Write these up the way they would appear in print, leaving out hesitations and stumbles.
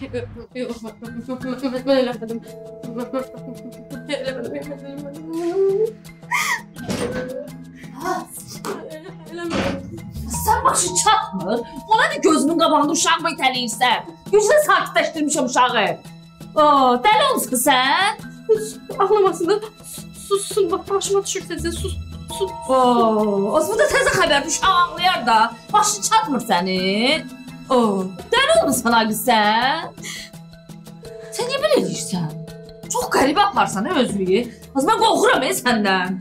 Yox, mən eləmədim. Sən başı çatmır. Ona da gözümün qabağında uşağımı itələyirsən. Güclə sakitləşdirmişəm uşağı. Dəli olmuşsun sən? Ağlamasın da sus, başıma düşürsən, sus. Osman da təzə xəbər uşaq ağlayar da. Başı çatmır sənin. Dəli olmuşsun Agil sən. Sən niyə belə edirsən? Çox qəribə aparsan özünü. Mən qorxuram səndən.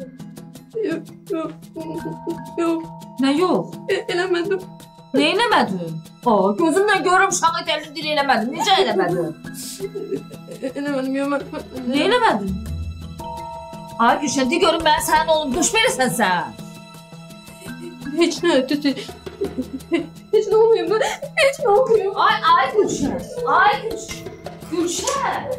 Yox. Nə yox? Eləmədim. Nə eləmədin? Gözümlə görürüm uşağı itələyir eləmədin. Necə eləmədin? Eləmədim, yox. Nə eləmədin? Ay Gülşən, de görüm mən sənin oğlum, duş verirsən sən. Heç nə, heç nə olmuyor, heç nə olmuyor. Ay Gülşən, Gülşən.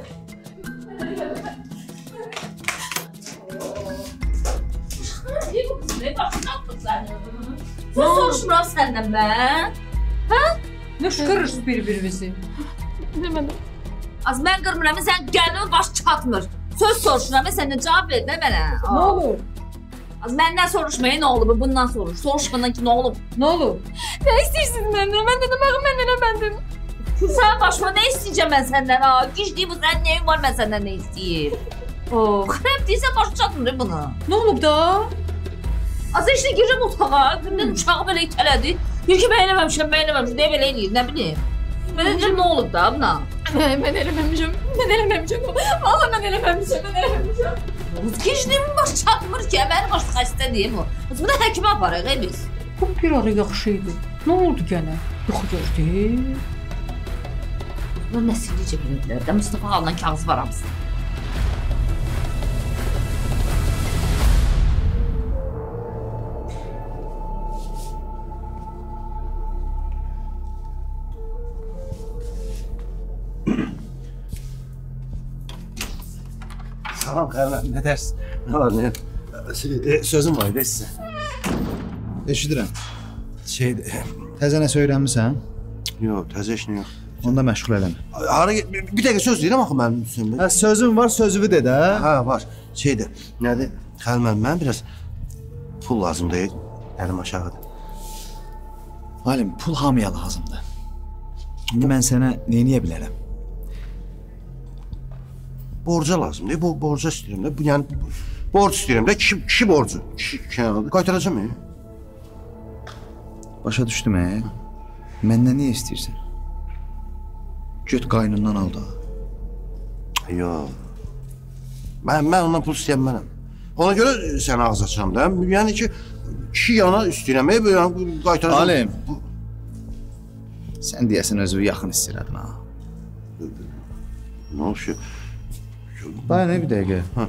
Ne bu kız, ne başına atdıq səni? Söz soruşmuram səndən mən. Ne şıkırırsınız bir-birinizi? Eləmədim. Az mən qırmıram, sən gəlmə baş çatmır. Söz soruşuram, səndən cavab ver də mənə. Ne olur? Az məndən soruşmayın, nə olub? Bundan soruş. Soruşmadan ki, nə olub? Ne olur? Nə istəyirsiniz məndən? Mən dedim, ağım, mən eləmədim. Sən başıma nə istəyəcəm mən səndən? Gicdi bu, sənin neyin var, mən səndən nə istəyir? Xərəb deyirsən, başı çatmır bunu. Ne olub da? Az işte girirəm otağa, gündən uşağı belə itələdi. Deyir ki, mən eləməmişəm, deyə belə eləyir, nə bileyim. Mən deyirəm, nə olub da buna? Mən eləməmişəm. Vallahi mən eləməmişəm. Gicdimin başı çatmır ki, mənim başı xəstə deyil bu. Bunu həkimə aparaq, biz. Bu bir ara yaxşı idi. Ne oldu gene? Yuxu gördü. Bunlar nəsillicə bilirlər də, Mustafa halından kağız var hamısı. Tamam Kərəm, nə dersin? Ne var ne? Sözüm var idi sizə. Eşidirəm. Təzə nə söylənmisən? Yox, təzə iş nə yox. Onda məşğul eləmə. Bir dəqiqə söz deyirəm axı mənim üstümdə. Hə, sözün var, sözünü de də. Hə, var. Nədir? Xəlmən, mən biraz pul lazımdır. Əlim aşağıdır. Halim, pul hamıya lazımdır. İndi mən sənə neyniyə bilərəm? Borca lazımdır. Bu borca istəyirəm də. Yəni borc istəyirəm də. Kişi borcu. Kişi qaytaracağam ya. Başa düşdüm Məndən niyə istəyirsən? Göt qaynından al da. Yox. Mən ondan pul istəyəm mənəm. Ona görə sənə ağız açıram da. Yəni ki, kişi yana istəyirəm. Yəni qaytaracağam. Halim. Sən deyəsən özünü yaxın istəyirədin ha. Nə olmuş ki? Daya ne bir dəqiqə? Hə.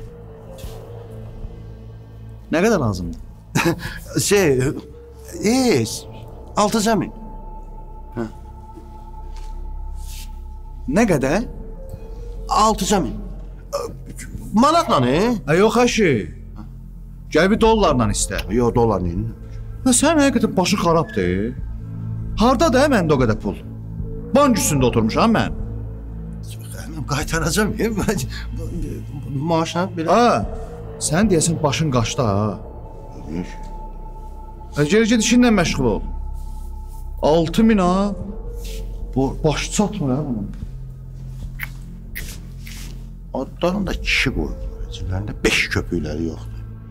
Nə qədər lazımdır? 6.000. Nə qədər? 6.000. Manatla ne? Yox əşi. Gəl bir dollarla istə. Yox, dollar neyin? Sən həqiqətən başın xarabdır. Hardadır məndə o qədər pul? Bank üstündə oturmuşam mən. Qaytaracağım ya. Maaşla belə. Sən deyəsən başın qaçdı ha. Geri işinlə məşğul ol. 6.000 ha. Bu başı çatmır ha bunun. Adlarında kişi qoyulur. Ciblərində 5 köpükləri yoxdur.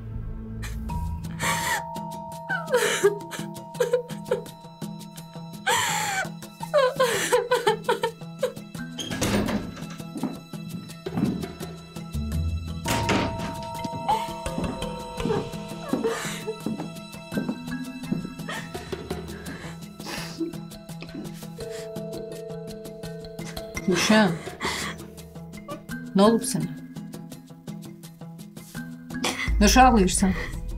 Gülşen. Ne olub sənə? Ne ağlayırsan?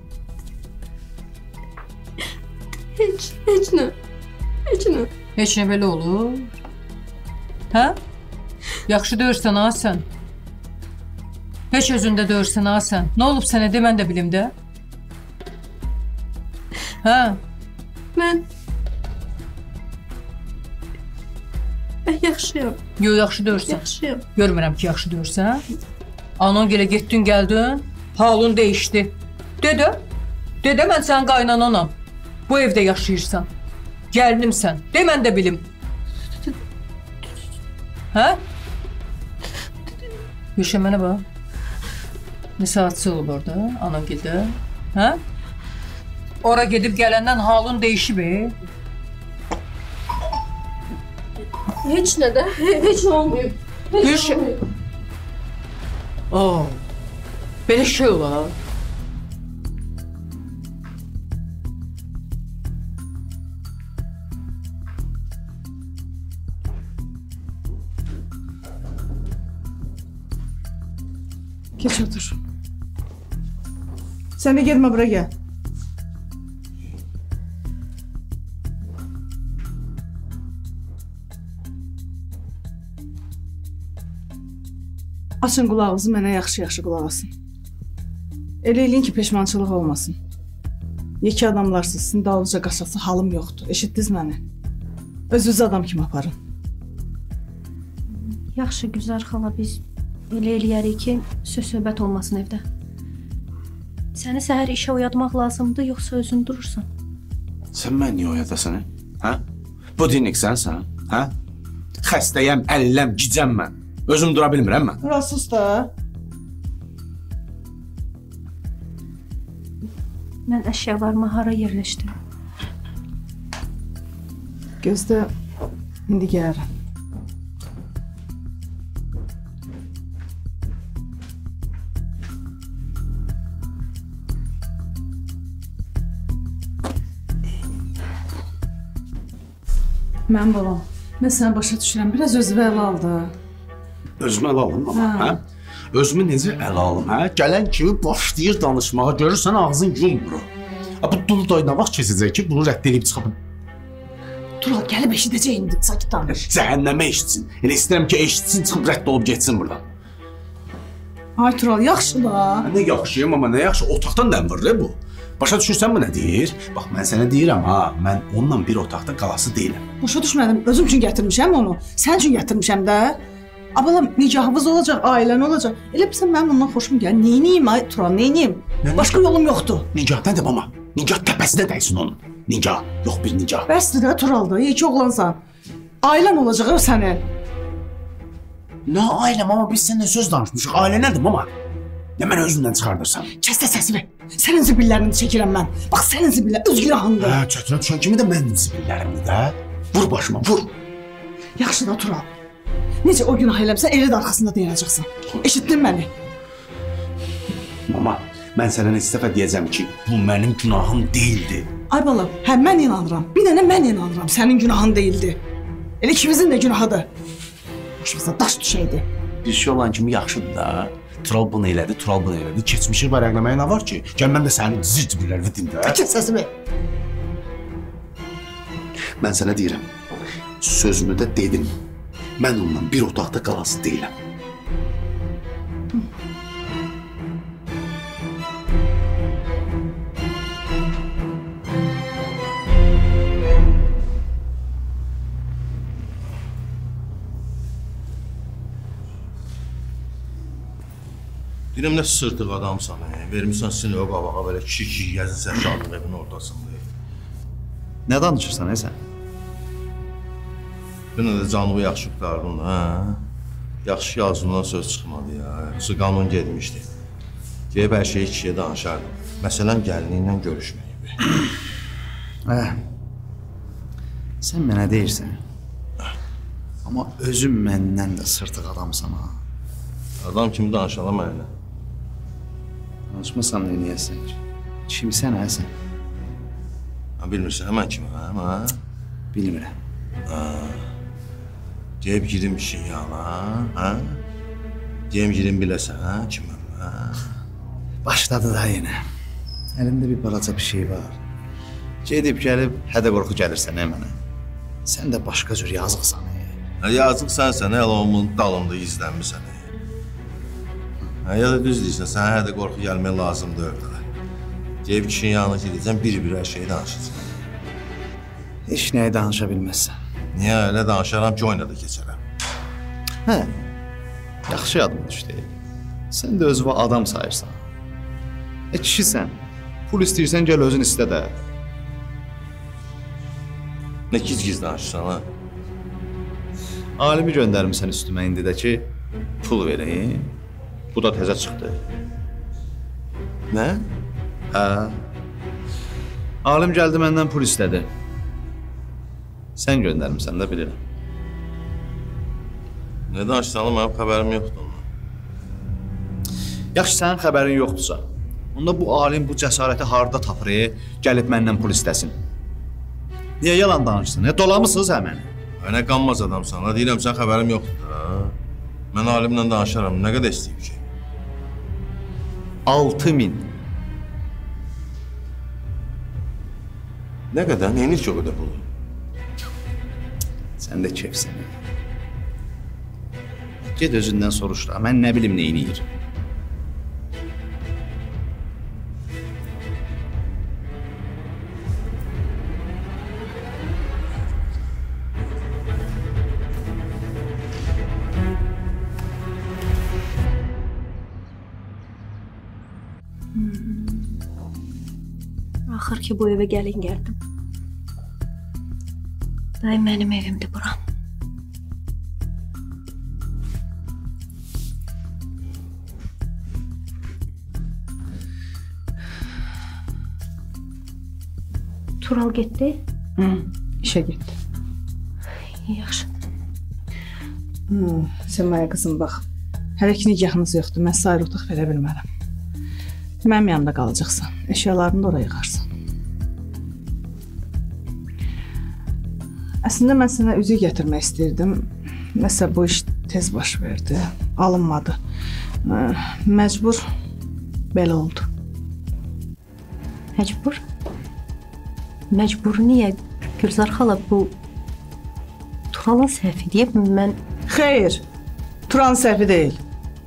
Heç nə. Heç nə belə olur? Hə? Yaxşı döyürsən ha sən? Heç özündə döyürsən ha sən? Nə olub sənə de, mən də bilim də. Hə? Mən Yaxşıyam. Yox, yaxşı deyirsən. Yaxşıyam. Görmürəm ki, yaxşı deyirsən. Anan gələ getdin, gəldin, halın dəyişdi. Dedə mən sənin qaynananam. Bu evdə yaşayırsan. Gəlinimsən. De mən də bilim. Hə? Gülşən, mənə bax. Ne saatçı olub orada, anan gildə? Hə? Ora gedib gələndən halın dəyişib, Heç nə də, heç olmayıb. Gülşən. Aa, belə şey olar. Geç otur. Sen de gelme buraya gel. Açın qulağınızı, mənə yaxşı-yaxşı qulaq asın. Elə eləyin ki, peşmançılıq olmasın. Yekə adamlarsınız, sizin dalınca qaçası halım yoxdur. Eşitdiniz məni? Özünüz adam kimi aparın. Yaxşı, Gülzar xala, biz elə eləyərik ki, söz-söhbət olmasın evdə. Səni səhər işə oyatmaq lazımdır, yoxsa özün durursan? Sən mən niyə oyadasan, hə? Bu dinlik sənsən, hə? Xəstəyəm, əliləm, gicəm mən. Özüm dura bilmirəm mən. Rahatsız da. Mən əşyalarımı hara yerləşdirim? Gözdə, indi gələrəm. Mən balam, mən səni başa düşürəm, biraz özünü ələ aldı. Özümü ələ alım ama, hə? Özümü necə ələ alım, hə? Gələn kimi başlayır danışmağa, görürsən ağzın yumru. Bu dul doy nə vaxt keçəcək ki, bunu rədd edib çıxabım? Tural, gəlib eşidəcək indi, sakit danış. Cəhənnəmə eşitsin. Elə istəyirəm ki, eşitsin, çıxıb rədd olub getsin buradan. Ay Tural, yaxşı da. Nə yaxşıyım, amma nə yaxşı, otaqdan dənvırlı bu. Başa düşürsən bu nə deyir? Bax, mən sənə deyirəm, ha, mən onunla bir otaqda qalası deyiləm. Başa düşmədim, özüm üçün gətirmişəm onu. Sən üçün gətirmişəm də. Abalam, nikahımız olacaq, ailən olacaq. Elə bilsən mənim ondan xoşum gəlir. Neyniyim ay Tural, neyniyim? Başqa yolum yoxdur. Nikah nədir mama? Nikah təpəsinə dəysin onun. Nikah, yox bir nikah. Bəsdir də Turalda, yekə oğlansan. Ailən olacaq o sənin. Nə ailəm, amma biz səninlə söz danışmışıq. Ailə nədir mama? Nə mən özümdən çıxardırsan? Kəs də səsini. Sənin zibillərini çəkirəm mən. Bax, sənin zibillər öz günahındır. Hə, çətinə düşən kimi də mənim zibillərimdir də. Vur başıma, vur. Yaxşı da Tural. Necə o günah eləmsən, elə də arxasında dayanacaqsan. Eşitdin məni? Mama, mən sənə neçə dəfə deyəcəm ki, bu mənim günahım deyildi. Ay balam, hə mən inanıram. Bir dənə mən inanıram, sənin günahın deyildi. Elə ikimizin də günahıdır. Başımıza daş düşəydi. Bir şey olan kimi yaxşıdır da. Tural bunu elədi, Tural bunu elədi. Keçmişi vərəqləməyə nə var ki? Gəl mən də sənin zircibirlərini dinlə. Kəs səsimi. Mən sənə deyirəm, sözümü də dedim. Mən onunla bir otaqda qalası deyiləm. Deyirəm, nə sırtıq adamsan, vermişsən sizin o qabağa belə kişi gəzin səhşadın evin ortasında. Nə danışırsan, sən? Dünə də canımı yaxşı qutardın, hə? Yaxşı ki, ağzımdan söz çıxmadı ya. Yoxsa qanun getmişdi. Deyib hər şeyi kişiyə danışardım. Məsələn, gəlinliklə görüşməyib. Sən mənə deyirsən. Amma özün məndən də sırtıq adamsan, ha. Adam kimi danışalam mənə. Danışmasan ne niyəsən ki? Kimsən, hə sən? Bilmirsən, mən kiməm, hə? Bilmirəm. Deyib girim işin yana, hə? Deyim girim biləsən, hə? Kiməm, hə? Başladı da yenə. Əlimdə bir balaca bir şey var. Gedib gəlib, hədə qorxu gəlirsən, mənə. Sən də başqa cür yazıqsan, Yazıq sənsən, hələ onun dalında izlənmirsən. Ya da düz deyirsən, sən hədə qorxu gəlmək lazımdır orada. Deyib kişinin yanına gedəcəm, bir-bir hər şeyi danışacaq. Heç nəyi danışa bilməzsən. Niyə elə danışaram ki, oyuna da keçərəm. Hə. Yaxşı yadıma düşdü. Sən də özünü adam sayırsan. Kişisən. Pul istəyirsən gəl özün istə də. Nə giz-giz danışırsan ha? Alimi göndərmisən üstümə indi də ki, pul vereyim. Bu da təzə çıxdı. Nə? Hə. Alim gəldi məndən pul istədi. Sən göndərmisən də bilirəm. Nə danışsan, mənim xəbərim yoxdur ondan. Yaxşı, sənin xəbərin yoxdursa. Onda bu alim bu cəsarəti harda tapır, gəlib məndən pul istəsin. Niyə yalan danışsın? Dolamısınız həmən? Nə qanmaz adamsan, deyirəm sən xəbərim yoxdur da. Mən alimlə danışaram, nə qədər istəyib ki? 6000. Nə qədər? Neyiniz ki o qədər pulu? Sən də kefsən. Ged özündən soruş da, mən nə bilim neyini yiyir. Axır ki bu evə gəlin gəldim. Day mənim evimdir bura. Tural getdi? İşə getdi. Yaxşı. Səmaya qızım, bax. Hələ ki nigahınız yoxdur, mən sizə ayrılıq verə bilmərəm. Mənim yanımda qalacaqsan, əşyalarını da oraya yığarsan. Əslində mən sənə üzük gətirmək istəyirdim. Nəsə bu iş tez baş verdi, alınmadı. Məcbur belə oldu. Məcbur? Məcbur niyə? Gülzar xala bu Turalın səhvi deyib mən... Xeyr, Turalın səhvi deyil.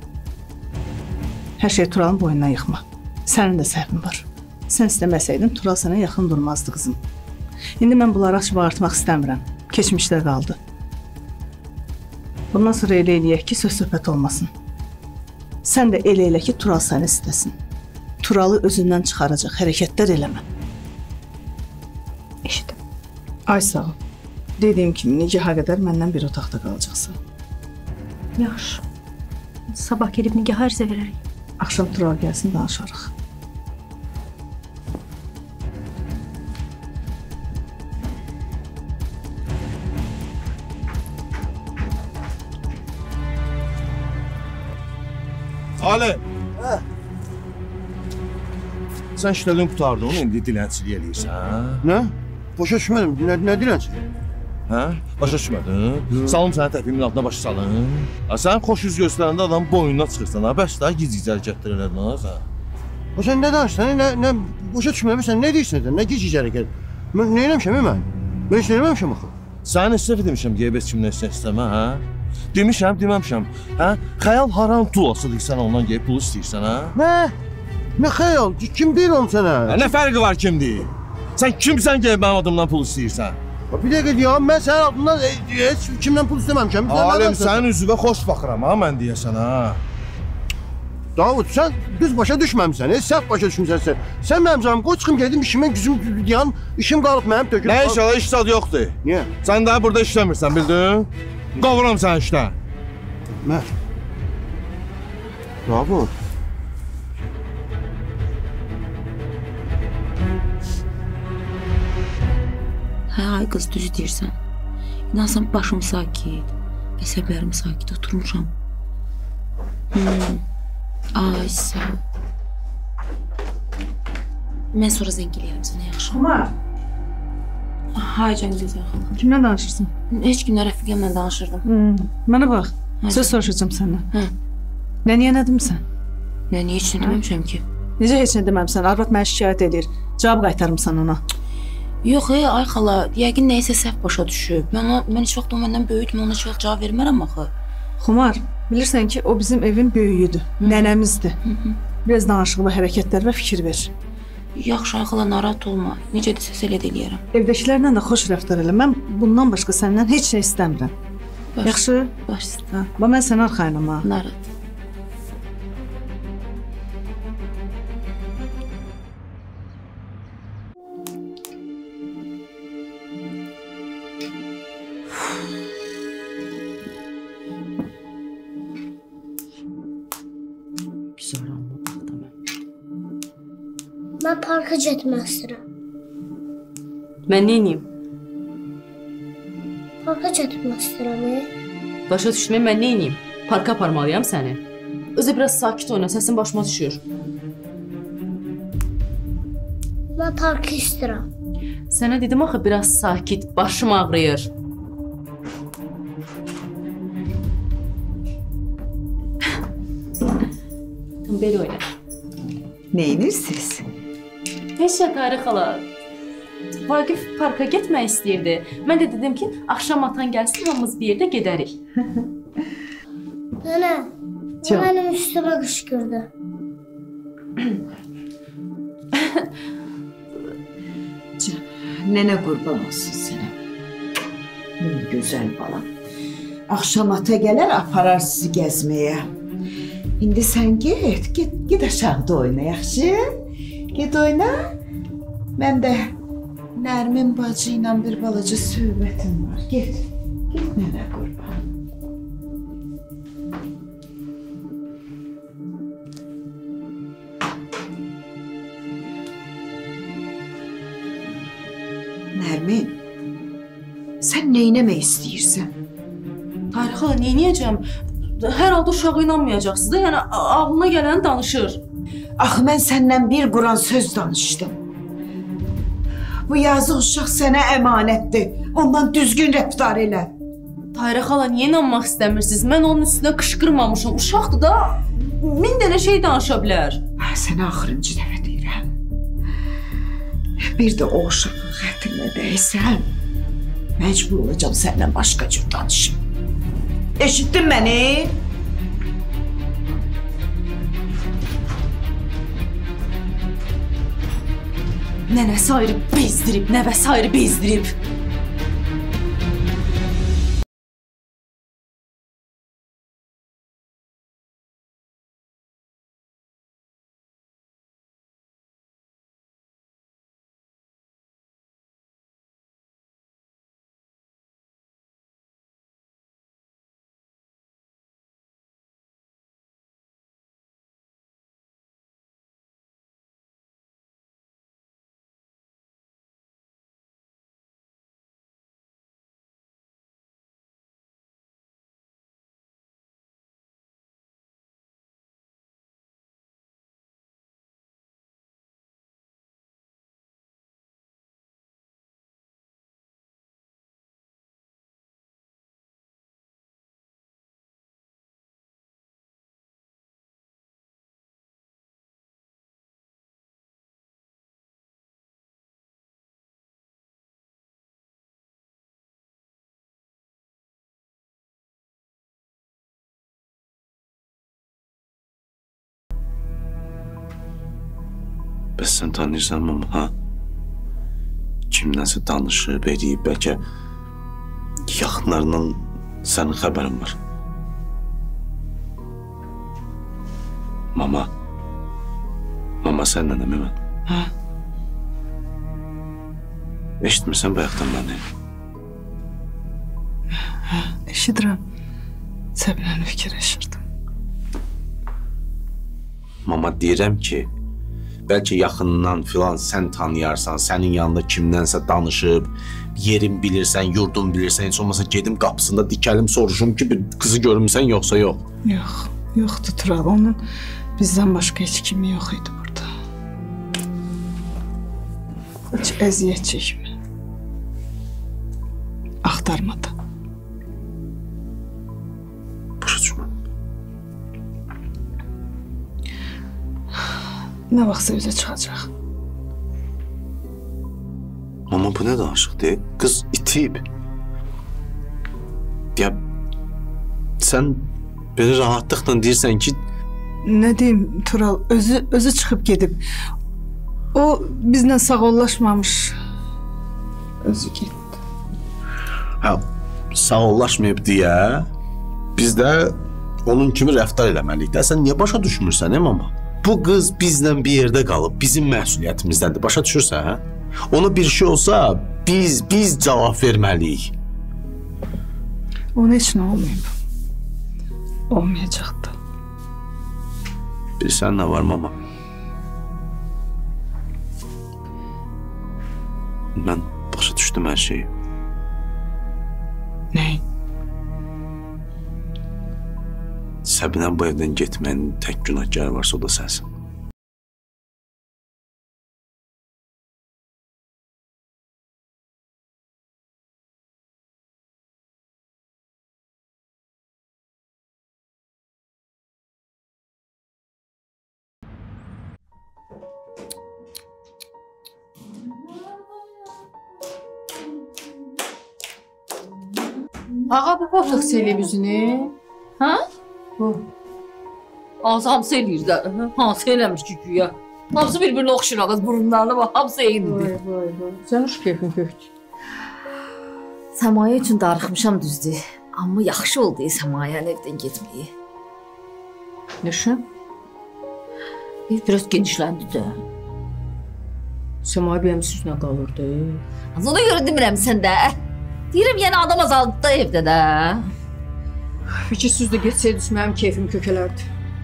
Hər şey Turalın boynuna yıxma. Sənin də səhvin var. Sən istəməsəydin Tural sənə yaxın durmazdı qızım. İndi mən bunları açıb ağartmaq istəmirəm. Keçmişdə qaldı. Bundan sonra elə eləyək ki, söz-söhbət olmasın. Sən də elə elə ki, Tural səni istəsin. Turalı özündən çıxaracaq hərəkətlər eləmə. Eşidim. Ay sağ ol. Dediyim kimi, nigaha qədər məndən bir otaqda qalacaqsan. Yaxşı. Sabah gedib nigah ərizə verərik. Axşam Tural gəlsin, danışarıq. Ali! Sən işlərin qutardın, indi dilənçilik eləyirsən. Nə? Başa düşmədim, nə dilənçilik? Hə? Başa düşmədin? Salım səni təpimin altına başa salın. Sən xoş yüz göstərəndə adam boynuna çıxırsan, bəs daha giz-giz hərəkətlər elədin, ha sən? O sən nə danışsan, nə başa düşməmişsən, nə deyirsən sən, nə giz-giz hərəkət? Mən nə eləmişəm, mən? Mən heç nə eləməmişəm axı. Sənin istəf demişəm, qeybət kimdən istəmə, hə? Deməmişəm, hə? Xəyal haram tulasıdır sən ondan gəlib pul istəyirsən, hə? Nə? Nə xəyal? Kim deyir onu sənə? Nə fərqi var kim deyir? Sən kimsən gəlib mənim adımdan pul istəyirsən? Bir dəqiqə deyəm, mən sənin adından heç kimdən pul istəməmişəm. Alim, sənin üzvə xoş baxıram, ha, mən deyəsən, ha? Davud, sən düz başa düşməmsən, səhv başa düşmüsən sən. Sən mənim canım, qoy çıxım gedim işimə, gücüm deyən, işim qalıb mənim tökülüb. Nə inşallah iş zad yoxdur. Niyə? Sən daha burada işləmirsən, bildin? Qovuram sən işdən. Mən? Davud. Hə, ay qız, düz deyirsən. İnansan başım sakit, əsəblərim sakit oturmuşam. Ay, sağ ol. Mən sonra zəng eləyərəm sənə, yaxşı? Xumar, Hay can Gülzar xala. kimlə danışırsan? Heç günlər rəfiqəmlə danışırdım. Mənə bax, söz soruşacağım səndən. Hə. Niyə nə demisən? Niyə heç nə deməmişəm ki? Necə heç nə deməmsən? Arvad mənə şikayət edir. Cavab qaytarmısan ona. Yox, ay xala, yəqin nəyisə səhv başa düşüb. Mən heç vaxt o məndən böyükdür, ona heç vaxt cavab vermərəm axı. Xumar, bilirsən ki, o bizim evin böyüyüdür, nənəmizdir. Biraz danışıqlı hərəkətlər və fikir ver. Yaxşı, ay xala, narahat olma. Necədirsə elə də eləyərəm. Evdəkilərlə də xoş rəftar elə. Mən bundan başqa səndən heç nə istəmirəm. Yaxşı? Baş. Hə, bax mən sənə arxayınam ha. Narahat. Mən parka getmək istəyirəm. Mən nə edeyim? Parka getmək istəyirəm. Başa düşmə, mən nə edeyim? Parka aparmalıyam səni. Özü biraz sakit oyna, səsin başıma düşür. Mən parka istəyirəm. Sənə dedim axı biraz sakit, başım ağrıyır. Belə oyna. Neyinirsiniz? Heç şey Tarix xala. Vaqif parka getmək istəyirdi. Mən də dedim ki, axşam atan gəlsin, hamımız bir yerdə gedərik. Nənə, o mənim üstümə qışqırdı. Nənə qurban olsun sənə. Mənim gözəl balam. Axşam ata gələr, aparar sizi gəzməyə. İndi sən get aşağıda oyna, yaxşı? Get oyna. Mən də Nərmin bacı ilə bir balaca söhbətim var. Get nənə qurban. Nərmin, sən neynəmək istəyirsən? Tarix xala, neynəyəcəm? Hər halda uşağı inanmayacaqsınız da, yəni ağlına gələni danışır. Axı mən səndən bir quran söz danışdım. Bu yazıq uşaq sənə əmanətdir. Ondan düzgün rəftar elə. Tarix xala, niyə inanmaq istəmirsiniz? Mən onun üstünə qışqırmamışam. Uşaqdır da, 1000 dənə şey danışa bilər. Sənə axırıncı dəfə deyirəm. Bir də o uşaqın xətrinə dəysən, məcbur olacam səndən başqa cür danışım. Eşitdin məni? Nənəsi ayrı bezdirib, nəvəsi ayrı bezdirib. Bəs sən tanıyırsan mı, ha? Kimdənsə danışıb, edib, bəlkə yaxınlarından sənin xəbərin var. Mama. Mama səndən mi mən? Hə? Eşitmirsən bayaqdan məni? Hə, eşidirəm. Səbirlə fikirləşirdim. Mama, deyirəm ki, bəlkə yaxından filan sən tanıyarsan, sənin yanında kimdənsə danışıb, yerin bilirsən, yurdun bilirsən, heç olmasa gedim qapısında dikəlim, soruşum ki, bir qızı görmüsən yoxsa yox? Yox, yoxdur Tural. Onun bizdən başqa heç kimi yox idi burada. Heç əziyyət çəkmə. Axtarmadı. Başa düşmə. Nə vaxtsa üzə çıxacaq. Mama, bu nə danışıqdır? Qız itib. Ya, sən belə rahatlıqla deyirsən ki... Nə deyim, Tural, özü çıxıb gedib. O, bizlə sağollaşmamış. Özü getdi. Hə, sağollaşmayıb deyə biz də onun kimi rəftar eləməliyik də. Sən niyə başa düşmürsən, mama? Bu qız bizlə bir yerdə qalıb, bizim məsuliyyətimizdəndir. Başa düşürsən, hə? Ona bir şey olsa biz cavab verməliyik. Ona heç nə olmayıb. Olmayacaqdı. Bilirsən nə var, mama? Mən başa düşdüm hər şeyi. Nəyin? Səbinə bu evdən getməyin tək günahkarı varsa o da sənsin. Ağa, bu botoks eləyib üzünü. Hə? Bu. Ağzı hamısı eləyir də. Hansı eləmiş ki güya. Hamısı bir-birinə oxşur ağız burunlarına bax. Hamısı eynidir. Vay. Sən hoş keyfin kökdür. Səmaya üçün darıxmışam düzdür. Amma yaxşı oldu Səmayənin evdən getməyi. Nəşin? Ev biraz genişləndi də. Səmaya benim üstünə qalırdı. Ona görə demirəm sən də. Deyirəm, yəni adam azaldı da evdə də. Fikirsizdə getsəydiniz mənim keyfim kökələrdi.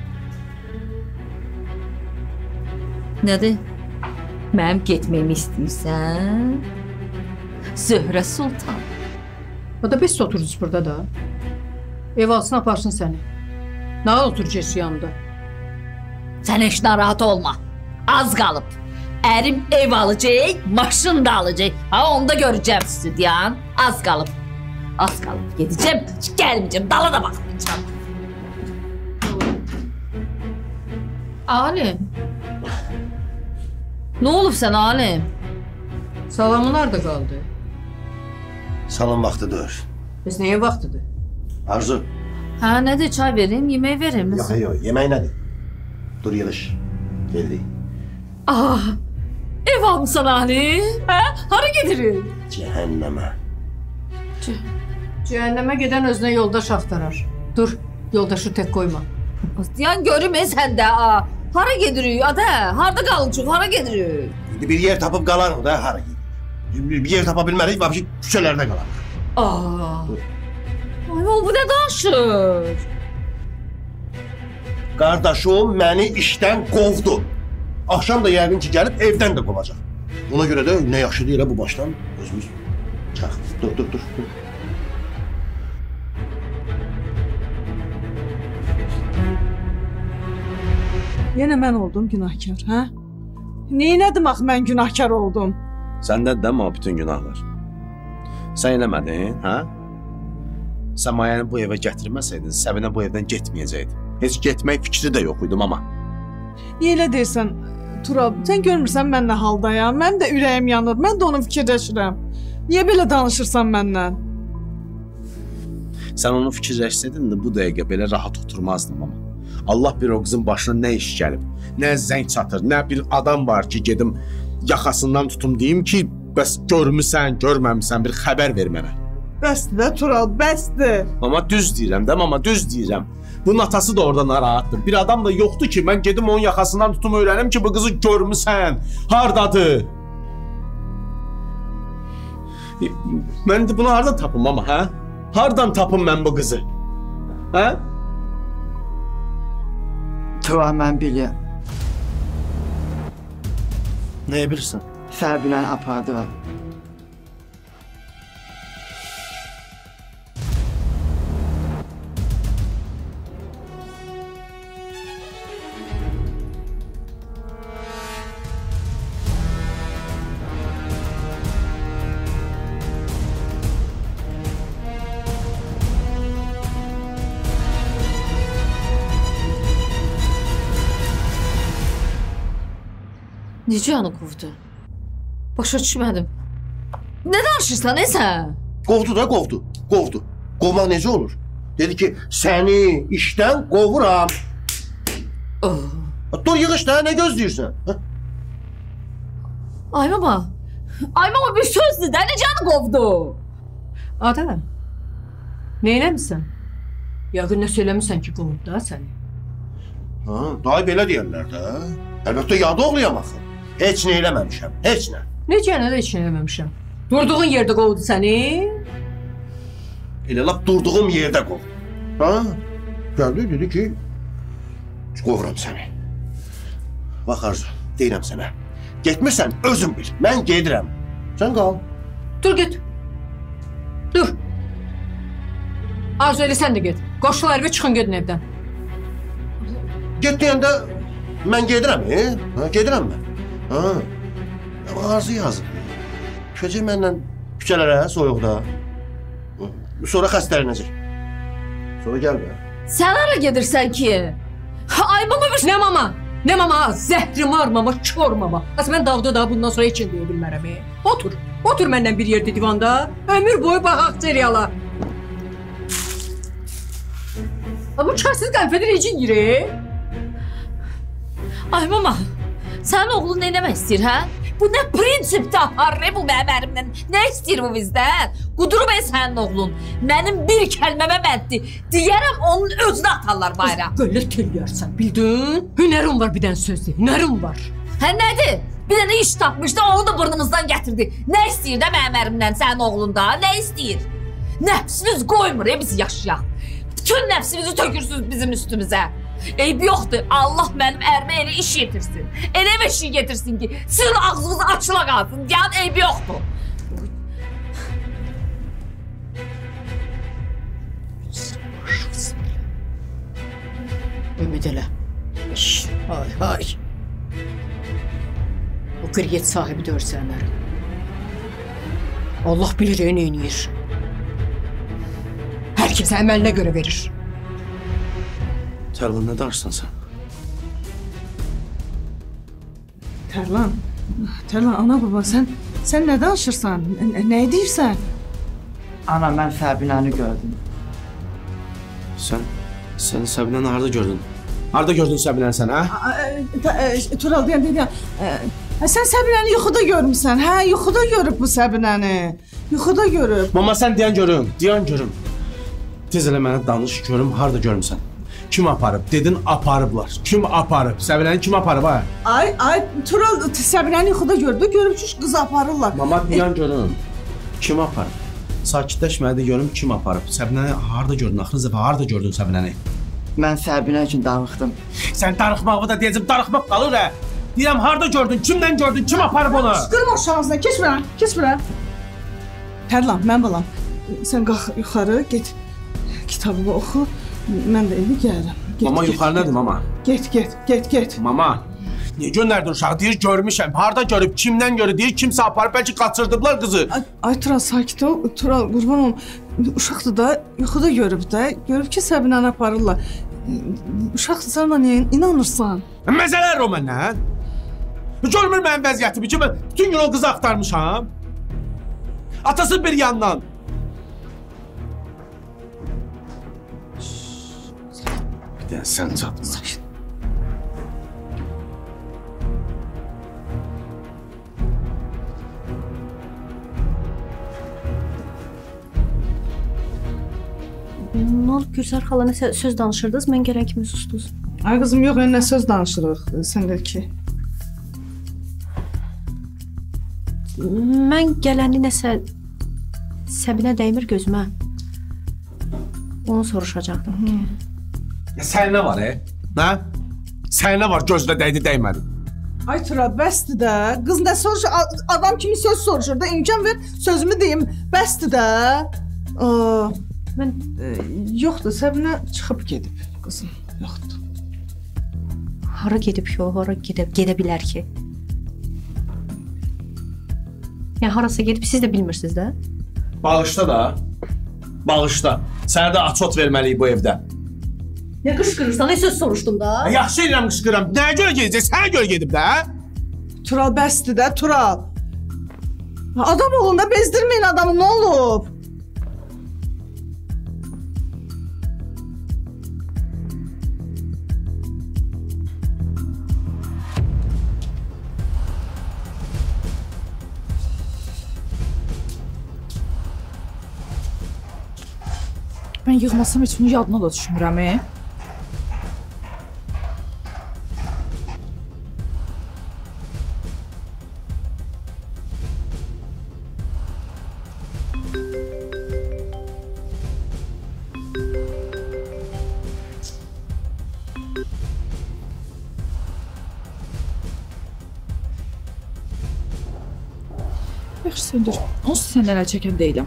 Nədir? Mənim getməyimi istəyirsən? Zöhrə Sultan. O da bəs otururuz burada da. Ev alsın, aparsın səni. Nə oturacaqsın yanında? Sən heç narahat olma. Az qalıb. Ərim ev alacaq, maşın da alacaq. Ha, onu da görəcəm sizi deyən. Az qalıb. Az qalıb. Gedəcəm, gəlməyəcəm, dala da baxmayacam. Alim. Nə olub sən Alim? Salamın harda qaldı? Salam vaxtıdır. Bəs nəyə vaxtıdır? Arzu. Hə, nədir, çay verim, yemək verim. Yox, yemək nədir? Dur, yığış. Geldik. Ah, ev almışsan Alim. Hə, hara gedirik? Cəhənnəmə. Cəhənnəmə gedən özünə yoldaş axtarar. Dur, yoldaşı tək qoyma. Deyən görüm sən də. Hara gedirik, adə? Harda qalacaq, hara gedirik? İndi bir yer tapıb qalarıq da, hara gidirik. Bir yer tapa bilmərik, vəbşi küçələrdə qalarıq. Ay, o bu nə danışır? Qardaşım məni işdən qovdu. Axşam da yəqin ki, gəlib evdən də qovacaq. Ona görə də nə yaxşı deyil bu başdan özümüz çaq. Dur. Yenə mən oldum günahkar, hə? Neynədim axı mən günahkar oldum? Səndən də mi bütün günahlar? Sən eləmədin, hə? Səmayəni bu evə gətirməsəydin, Səbinə bu evdən getməyəcəkdi. Heç getmək fikri də yox idi, mama. Niyə elə deyirsən, Turab? Sən görmürsən mən nə haldayam? Mən də ürəyim yanır, mən də onu fikirləşirəm. Niyə belə danışırsan məndən? Sən onu fikirləşsəydin də bu dəqiqə belə rahat oturmazdın, mama. Allah bir o qızın başına nə iş gəlib, nə zəng çatır, nə bir adam var ki, gedim yaxasından tutum deyim ki, bəs görmüsən, görməmisən, bir xəbər ver mənə. Bəsdir də Tural, bəsdir. Mama düz deyirəm də, mama düz deyirəm. Bunun atası da orada narahatdır. Bir adam da yoxdur ki, mən gedim onun yaxasından tutum öyrənim ki, bu qızı görmüsən, hardadır? Mən indi bunu hardan tapım mama, hə? Hardan tapım mən bu qızı? Hə? Tural, mən bilirəm. Nəyə bilirsən? Səbinəni apardılar. Necə onu qovdu? Başa düşmədim. Nə danışırsan, sən? Qovdu da, qovdu. Qovmaq necə olur? Dedi ki, səni işdən qovuram. Dur, yığış da, nə gözləyirsən? Ay mama bir sözdür də, necə onu qovdu? Adam, Neynəmisən? Yəqin nə söyləmirsən ki, qovub da səni. Ha, dayı belə deyərlər də. Əlbəttə yad oğluyam axı. Heç nə eləməmişəm, heç nə. Necə nə də heç nə eləməmişəm. Durduğun yerdə qovdu səni? Elə lap durduğum yerdə qovdu. Ha? Gəldi, dedi ki, qovuram səni. Bax Arzu, deyirəm sənə. Getmirsən, özün bil. Mən gedirəm. Sən qal. Dur, get. Dur. Arzu elə sən də get. Qoşular və çıxın gedin evdən. Get deyəndə mən gedirəm, Ha, gedirəm mən. Ha. Amma Arzu yazıb. Düşəcək mənlə küçələrə, soyuqda. Sonra xəstələnəcək. Sonra gəl bə. Sən hara gedirsən ki? Ay mama bir... Nə mama? Nə mama? Zəhrim var mama, kör mama. As mən dağda da bundan sonra heç deyə bilmərəm. Otur. Otur məndən bir yerdə divanda. Ömür boyu baxaq seriala. Bu çarsız qənfədə necə yiyir? Ay mama, sənin oğlun nə eləmək istəyir, hə? Bu nə prinsipdə aparır bu mənim ərimdən? Nə istəyir bu bizdən? Qudurub sənin oğlun. Mənim bir kəlməmə bəddi. Deyərəm onun özünə atarlar bayra. Qıllət eləyərsən, bildin? Hünərim var bir dənə sözdür, hünərim var. Hə nədir? Bir dənə iş tapmışdı, onu da burnumuzdan gətirdi. Nə istəyir də mənim ərimdən sənin oğlunda? Nə istəyir? Nəfsiniz qoymur bizi yaşayaq. Bütün nəfsimizi tökürsünüz bizim üstümüzə. Eyb yoxdur, Allah mənim ərimə elə iş yetirsin. Elə bir şey getirsin ki, sizin ağzınız açıla qalsın, deyən eyb yoxdur. Ümid elə. Hay hay. O qriyyət sahibi dörsən ərim. Allah bilir nə eynir. Hər kimsə əməlinə görə verir. Tərlan, nə darsan sən? Tərlan, ana baba, sən nə danışırsan? Nə edirsən? Ana, mən Səbinəni gördüm. Sən Səbinəni harada gördün? Harada gördün Səbinəni sən, hə? Tural, deyəm. Sən Səbinəni yuxuda görmüsən, hə? Yuxuda görüb bu Səbinəni. Yuxuda görüb. Mama, sən deyən görüm. Tez elə mənə danış, görüm, harada görmüsən? Kim aparıb? Dedin aparıblar. Kim aparıb? Səbinəni kim aparıb, ha? Ay, Tural Səbinəni yuxuda gördü, görüb ki, qızı aparırlar. Mama, deyən görüm. Kim aparıb? Sakitləşmədi, görüm kim aparıb. Səbinəni harada gördün? Axırıncı dəfə harada gördün Səbinəni? Mən Səbinə üçün darıxdım. Sən darıxmağı da deyəcəm, darıxmaq qalır, hə? Deyirəm, harada gördün? Kimdən gördün? Kim aparıb onu? Qırma uşağınızdan, keç bura. Tərlan, mən balam. Sən qalx yuxarı, get. Kitabımı oxu. Mən də indi gəlirəm. Mama, yuxarı nədir, mama? Get. Mama, niyə göndərdin uşağı? Deyir, görmüşəm. Harada görüb, kimdən görüb? Deyir, kimsə aparıb, bəlkə qaçırdıblar qızı. Ay, Tural, sakit ol. Tural, qurban olum. Uşaqdır da, yuxuda görüb də. Görüb ki, Səbinəni aparırlar. Uşaqdır, sən ona niyə inanırsan? Məzələr o məndən. Görmür mənim vəziyyətimi ki, mən bütün gün o qızı axtarmışam. Atası bir yandan. Bir də sən çatma. Nə olub Gülsər xala, nəsə söz danışırdınız, mən gələn kimi susdunuz. Ay qızım, yox, nə söz danışırıq, sən də ki. Mən gələndə nəsə Səbinə dəymir gözümə. Onu soruşacaqdım ki. Sən nə var, Nə? Sən nə var, gözlə dəydi, dəymədi? Ay Tural, bəsdir də. Qız nə soruşur, adam kimi söz soruşur da, imkan ver, sözümü deyim. Bəsdir də. Mən yoxdur, Səbinə çıxıb gedib qızım, yoxdur. Hara gedib ki, o hara gedə bilər ki? Yəni harasa gedib, siz də bilmirsiniz də? Bağışla da. Bağışla. Sənə də açot verməliyik bu evdə. Nə qışqırırsan, nə söz soruşdum da? Yaxşı edirəm qışqıram. Nəyə görə gedəcək? Sənə görə gedib də. Tural, bəsdir də, Tural. Adam olun da, bezdirməyin adamı, nə olub? Mən yığmasam heç bunu yadına da düşmürəm. Yaxşı, söndür. Onsuz sən ələ çəkən deyiləm.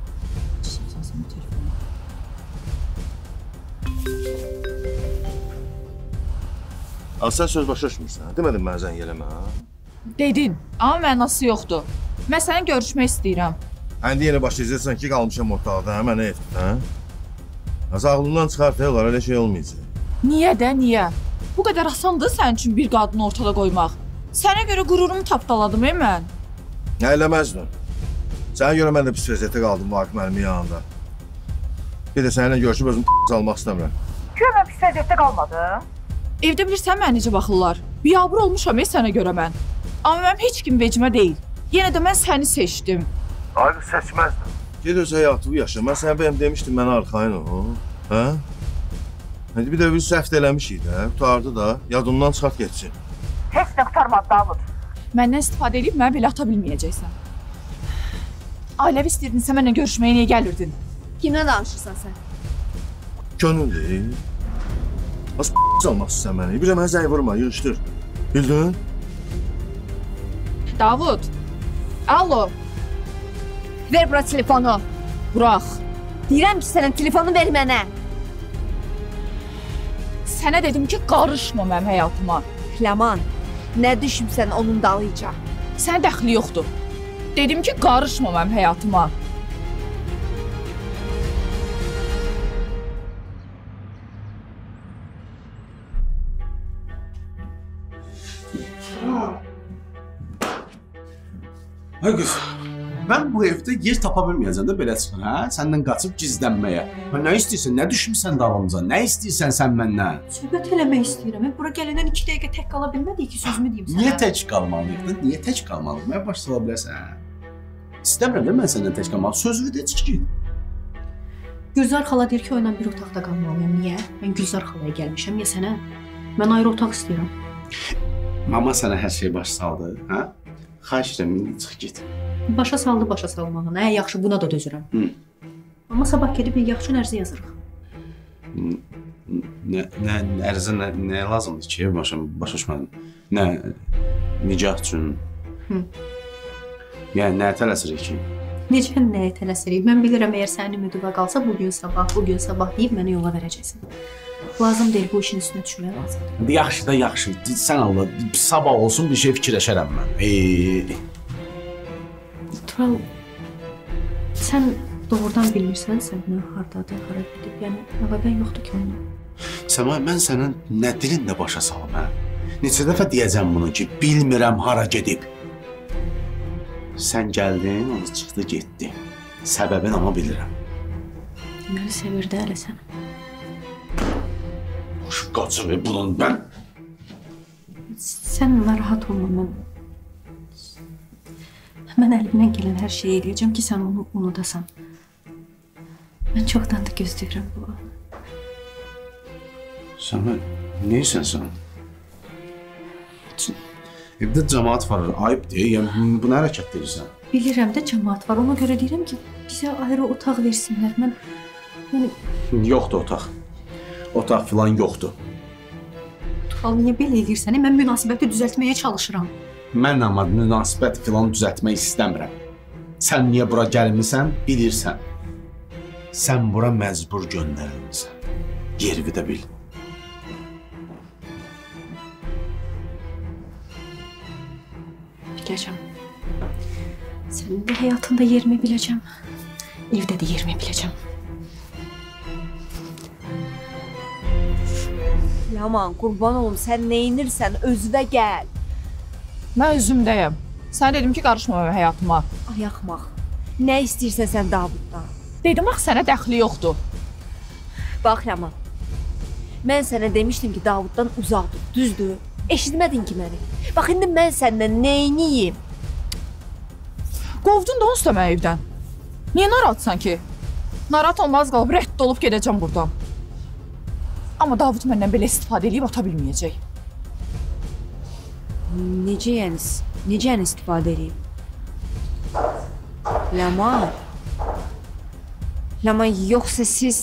Sən söz başa düşmürsən. Demədin mənə zəng eləmə. Dedin, amma mənası yoxdur. Mən səninlə görüşmək istəyirəm. İndi yenə başlayacaqsan ki, qalmışam ortaqda, mənə etdin, hə? Ağlından çıxart, olar, elə şey olmayacaq. Niyə də, niyə? Bu qədər asandır sənin üçün bir qadını ortada qoymaq. Sənə görə qürurumu tapdaladım, mən. Eləməzdin. Sənə görə mən də pis vəziyyətdə qaldım Vaqif müəllimin yanında. Bir də səninlə görüşüb özümü salmaq istəmirəm. Görə mən pis vəziyyətdə qalmadım. Evdə bilirsən mənə necə baxırlar. Biabır olmuşam sənə görə mən. Amma mənim heç kim vecimə deyil. Yenə də mən səni seçdim. Ayrı seçməzdim. Ged öz həyatını yaşa. Mən sənə bəyəm demişdim, mənə arxayın ol. Hə? İndi bir də biz səhv eləmişik də, qutardı da, yadından çıxart getsin. Heç nə qutarmadı Davud. Məndən istifadə edib mənə belə ata bilməyəcəksən. Ailəvi istəyirdinsə mənlə görüşməyə niyə gəlirdin? Kimlə danışırsan sən? Könül deyil. Az salmazsın sən məni. Bir də mənə zəng vurma, yığışdır. Bildin? Davud. Alo. Ver bura telefonu. Burax. Deyirəm ki, sənin telefonu ver mənə. Sənə dedim ki, qarışma mənim həyatıma. Ləman, nə düşmüsən onun dalıyca? Sənə dəxli yoxdur. Dedim ki, qarışma mənim həyatıma. Ay qız, mən bu evdə yer tapa bilməyəcəm də belə çıxır, hə? Səndən qaçıb gizlənməyə. Nə istəyirsən, nə düşmüsən dalımıza, nə istəyirsən sən məndən? Söhbət eləmək istəyirəm. Bura gələndən 2 dəqiqə tək qala bilmədik ki, sözümü deyim sənə. Niyə tək qalmalıyıq? Niyə tək qalmalıyıq? Mənə baş sala bilərsən. İstəmirəm də mən səndən tək qalmalıyım. Sözünü de, çıx git. Gülzar xala deyir ki, o ilə bir otaqda qalmalıyam. Niyə? Mən Gülzar xalaya gəlmişəm, ya sənə? Mən ayrı otaq istəyirəm. Mama sənə hər şey baş saldı, hə? Xahiş edirəm, indi çıx git. Başa saldı, başa salmağına. Yaxşı, buna da dözürəm. Amma sabah gedib bir yaxşı ərizə yazırıq. Ərizə nəyə lazımdır ki? Başa düşmədim. Nicah üçün? Yəni, nəyə tələsirik ki? Necə nəyə tələsirik? Mən bilirəm, əgər sənin ümidivə qalsa, bugün sabah deyib mənə yola verəcəksin. Lazım deyil, bu işin üstünə düşməyə lazımdır. Yaxşı da yaxşı. Sən Allah, sabah olsun bir şey fikirləşərəm mən. Tural, sən doğrudan bilmirsən, sən hardadır, hara gedib, yəni əvvələn yoxdur ki onunla. Səmay, mən sənin nə dilində başa salım, hə? Neçə dəfə deyəcəm bunu ki, bilmirəm hara gedib. Sən gəldin, onu çıxdı, getdi. Səbəbini amma bilirəm. Deməli, sevirdi hələ səni. Şu qaçır bunun mən. Sən narahat olma, mən əlimdən gələn hər şeyi eləyəcəm ki, sən onu unudasan. Mən çoxdan da gözləyirəm bu. Səmən, neysən sən? Evdə cəmaat var, ayıbdır, yəni bu nə hərəkət deyirsən? Bilirəm də cəmaat var, ona görə deyirəm ki, bizə ayrı otaq versinlər. Yoxdur otaq. Otaq filan yoxdur. Tural, niyə belə edirsən? Mən münasibəti düzəltməyə çalışıram. Mən amma münasibət filan düzəltmək istəmirəm. Sən niyə bura gəlmirsən, bilirsən. Sən bura məcbur göndərilmirsən. Yerimi də bil. Biləcəm. Sənin də həyatında yerimi biləcəm. Evdə də yerimi biləcəm. Yaman, qurban olum, sən neyinirsən, özünə gəl. Mən özümdəyəm. Sən dedim ki, qarışma mənim həyatıma. Ay, axmaq. Nə istəyirsən sən Davuddan? Dedim, axı sənə dəxli yoxdur. Bax, Yaman, mən sənə demişdim ki, Davuddan uzaq dur, düzdür? Eşitmədin ki məni. Bax, indi mən səndən neyiniyim? Qovdun da onsuz da mən evdən. Niyə narahatsan ki? Narahat olmaz qalıb, rədd olub gedəcəm buradan. Amma Davud məndən belə istifadə edib ata bilməyəcək. Necə yəni istifadə edeyim? Ləman, yoxsa siz...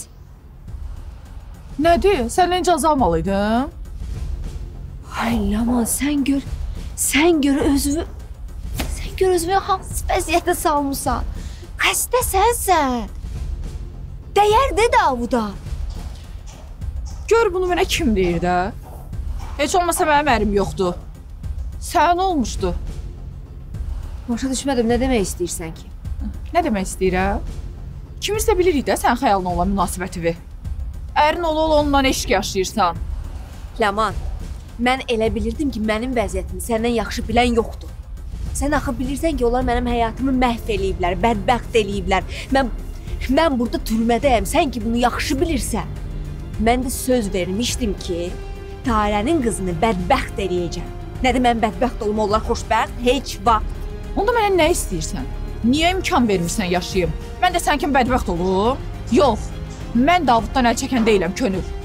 Nədir? Səndən icazə almalıydım. Ay Ləman, sən gör özünü hansı vəziyyətə salmısan. Xəstəsən sən. Dəyər də Davuda. Gör bunu mənə kim deyir də? Heç olmasa mənim ərim yoxdur. Sən olmuşdu. Başa düşmədim, nə demək istəyirsən ki? Nə demək istəyirəm? Kimirsə bilirik də sən xəyalına olan münasibətivi. Ərin ola ondan eşq yaşayırsan. Ləman, mən elə bilirdim ki, mənim vəziyyətimi səndən yaxşı bilən yoxdur. Sən axı bilirsən ki, onlar mənim həyatımı məhv eləyiblər, bədbəxt eləyiblər. Mən burada türmədəyəm, sən ki bunu yaxşı bilirsən. Mən də söz vermişdim ki, Tarənin qızını bədbəxt eləyəcəm. Nədir, mən bədbəxt olum, onlar xoşbəxt? Heç vaxt. Onda mənə nə istəyirsən? Niyə imkan vermirsən yaşayım? Mən də sən kimi bədbəxt olum? Yox, mən Davuddan əl çəkən deyiləm, könül.